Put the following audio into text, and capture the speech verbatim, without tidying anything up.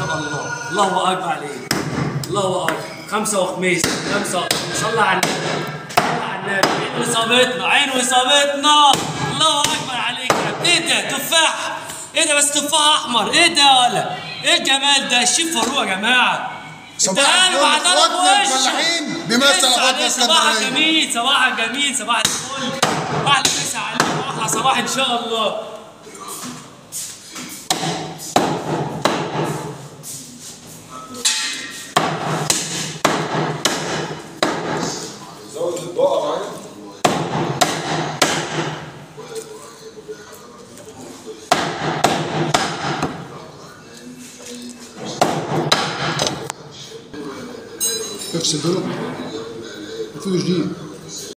شاء الله. الله اكبر عليك. الله اكبر. خمسه وخميس خمسه وخميس. صلى على النبي. صلى على النبي. عين واصابتنا عين واصابتنا. الله اكبر عليك. ايه ده تفاح؟ ايه ده بس تفاح احمر؟ ايه ده ولا ايه الجمال ده؟ الشيف فاروق يا جماعه. صباح الفل اخواتنا الفلاحين بمثل اخواتنا صباح الجميل. صباح الجميل. صباح الفل. صباح المسا عليك. صباح ان شاء الله. زود البقى معايا. افصل دول. مفيش جديد.